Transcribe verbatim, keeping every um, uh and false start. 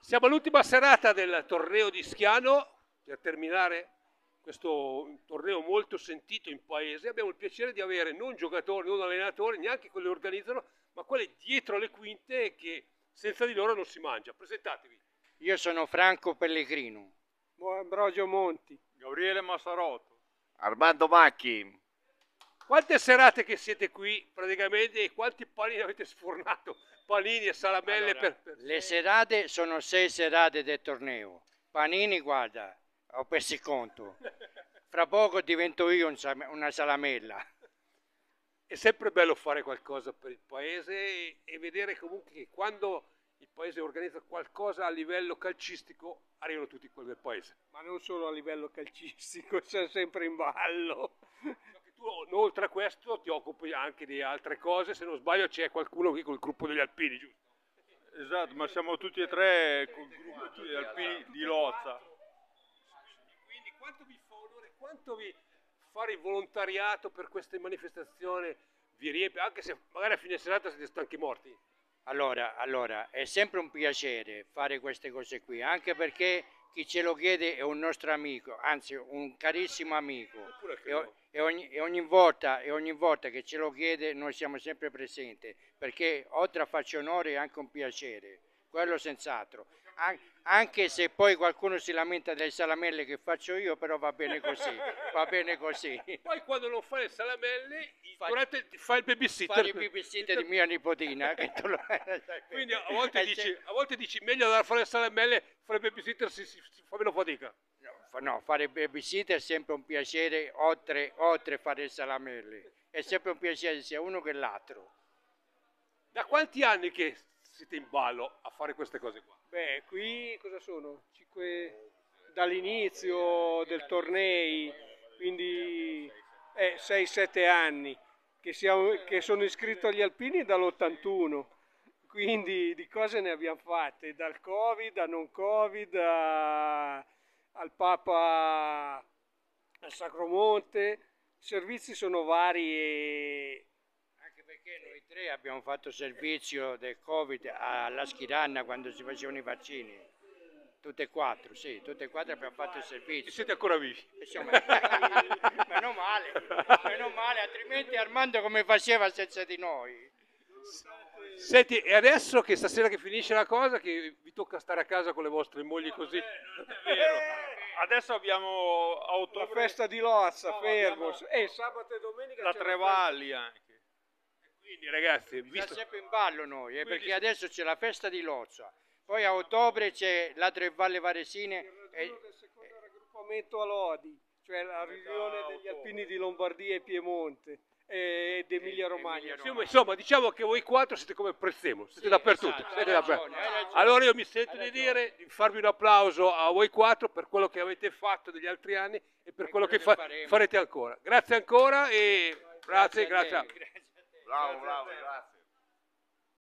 Siamo all'ultima serata del torneo di Schiano, per terminare questo torneo molto sentito in paese. Abbiamo il piacere di avere non giocatori, non allenatori, neanche quelli che organizzano, ma quelli dietro le quinte che senza di loro non si mangia. Presentatevi. Io sono Franco Pellegrino. Ambrogio Monti. Gabriele Massarotto. Armando Macchi. Quante serate che siete qui praticamente e quanti panini avete sfornato? Panini e salamelle Allora, per, per... Le serate sono sei serate del torneo. Panini, guarda, ho perso il conto. Fra poco divento io un sal- una salamella. È sempre bello fare qualcosa per il paese e, e vedere comunque che quando il paese organizza qualcosa a livello calcistico arrivano tutti quelli del paese. Ma non solo a livello calcistico, siamo sempre in ballo. Tu, oltre a questo, ti occupi anche di altre cose. Se non sbaglio, c'è qualcuno qui col gruppo degli alpini, giusto? Esatto, ma siamo tutti e tre col gruppo degli alpini di Lozza. Quindi quanto vi fa onore, quanto vi fare il volontariato per queste manifestazioni vi riempie, anche se magari a fine serata siete stanchi morti? Allora, allora, è sempre un piacere fare queste cose qui, anche perché chi ce lo chiede è un nostro amico, anzi un carissimo amico. E, o- e ogni, e ogni volta, e ogni volta che ce lo chiede noi siamo sempre presenti, perché oltre a farci onore è anche un piacere, quello senz'altro. An- anche se poi qualcuno si lamenta delle salamelle che faccio io, però va bene così, va bene così. Poi quando non fai le salamelle, Fai- durante il- fai il babysitter. Fare i babysitter di mia nipotina. Che tu lo... Quindi a volte, Eh, dici, se- a volte dici meglio andare a fare le salamelle, fare il babysitter si, si, si fa meno fatica. Fa- No, fare babysitter è sempre un piacere, oltre, oltre fare il salamelle. È sempre un piacere sia uno che l'altro. Da quanti anni che siete in ballo a fare queste cose qua? Beh, qui cosa sono? Cinque... Dall'inizio del tornei, quindi eh, sei sette anni, che, siamo, che sono iscritto agli alpini dall'ottantuno. Quindi di cose ne abbiamo fatte, dal Covid a non Covid, a- al Papa a Sacromonte. I servizi sono vari e Anche perché noi tre abbiamo fatto servizio del Covid alla Schiranna quando si facevano i vaccini. Tutte e quattro, sì, tutte e quattro abbiamo fatto il E servizio. siete ancora vivi? Insomma, meno male, meno male, altrimenti Armando come faceva senza di noi? Senti, e adesso che stasera che finisce la cosa, che vi tocca stare a casa con le vostre mogli così? Vero. Adesso abbiamo a la ottobre festa di Lozza, No, fermo. abbiamo- E sabato e domenica la c'è la Trevalli anche. Quindi ragazzi, Siamo visto... sempre in ballo noi, eh, Quindi- perché adesso c'è la festa di Lozza, poi a ottobre c'è la Tre Valle Varesine. festa e- del secondo raggruppamento a Lodi, cioè la riunione degli alpini di Lombardia e Piemonte ed Emilia Romagna. Emilia Insomma, insomma, diciamo che voi quattro siete come Prezzemolo, siete Sì, dappertutto. esatto, siete hai dappertutto. ragione, hai ragione. Allora io mi sento Hai di ragione. dire, di farvi un applauso a voi quattro per quello che avete fatto negli altri anni e per quello quello che, che fa- faremo. farete ancora. Grazie ancora e grazie, a te, grazie. grazie a te. Bravo, bravo, grazie.